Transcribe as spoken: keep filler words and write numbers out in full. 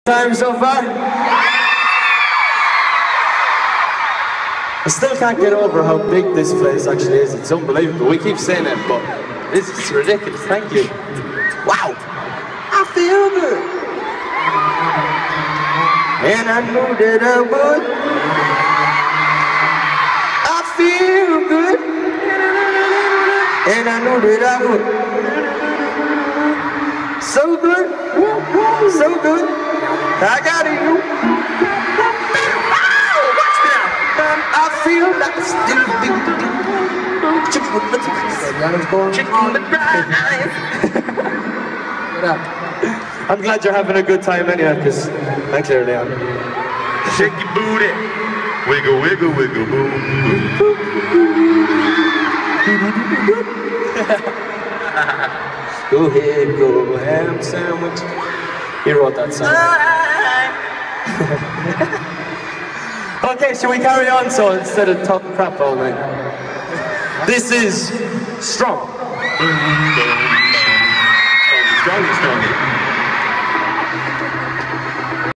Time so far? I still can't get over how big this place actually is. It's unbelievable. We keep saying it, but this is ridiculous. Thank you. Wow. I feel good. And I know that I would. I feel good. And I know that I would. So good. So good. I got you. I feel like a stupid chicken with the chicken with fries. I'm glad you're having a good time anyway, because I clearly am. Shake your booty, wiggle, wiggle, wiggle, boom, boom. Go ahead, go ham sandwich. He wrote that song. Okay, shall we carry on so instead of talking crap all night? This is Strong. Strong, strong.